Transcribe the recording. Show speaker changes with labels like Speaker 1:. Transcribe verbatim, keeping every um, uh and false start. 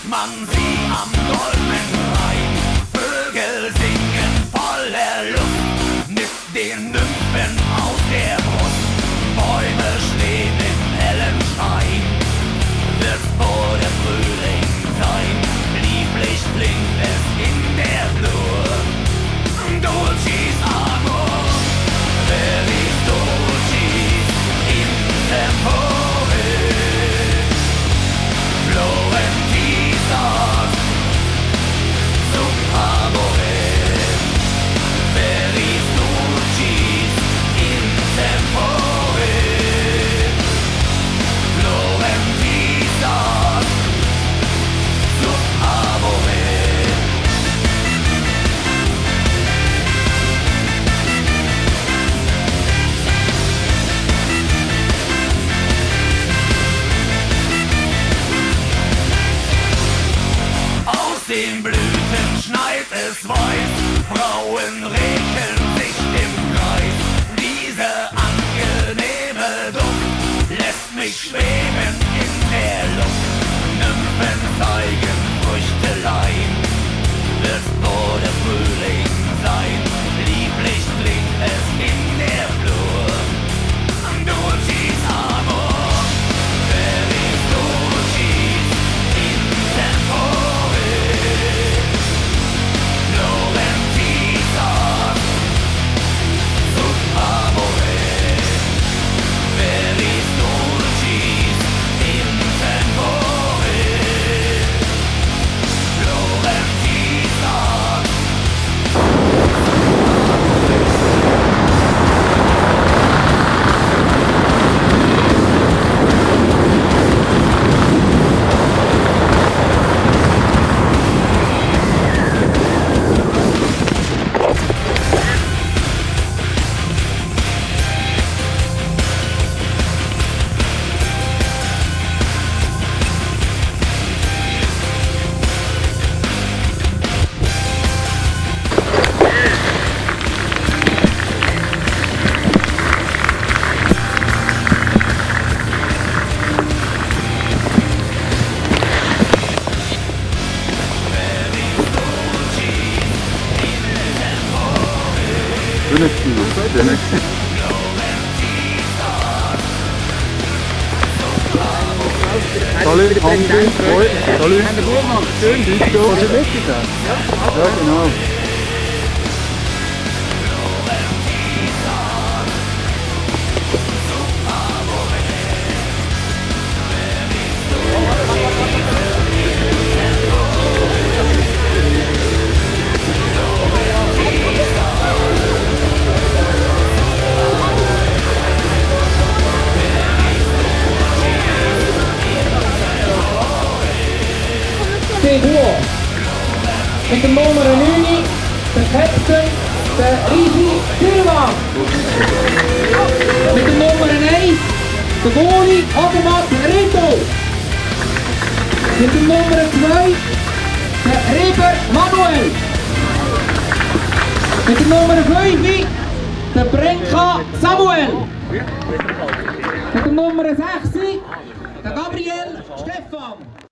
Speaker 1: man sie am goldenen Rhein. Vögel singen voller Luft mit den Nymphen aus der Brust. Bäume stehen im hellen Schein, wird vor der Frühling sein. Lieblich klingt es in der Flur. Dulcis amor, veris dulcis in tempore. Florentisas sub amore, veris dulcis in tempore. Florentisas sub amore. Den Blüten schneit es weiß, Frauen regeln sich im Kreis. Diese angenehme Duft lässt mich schweben in der Luft. Nymphen zeigen Früchtelein, wird vor der Frühling sein. Lieblich klingt es in der Flur. Dulcis amor, veris dulcis in tempore. Florentisas sub amore, veris dulcis in tempore. Florentisas
Speaker 2: Salut, Andi, hoi, salut. Schön, du bist so. Hast du mitgebracht? Ja, ja, genau.
Speaker 3: Mit dem Nummer neun, der Captain, der Risi Silva. Mit dem Nummer eins, der Goalie Agemat Rito. Mit dem Nummer zwei, der Reber Manuel. Mit dem Nummer fünf, der Brenka Samuel. Mit dem Nummer sechs, der Gabriel Stefan.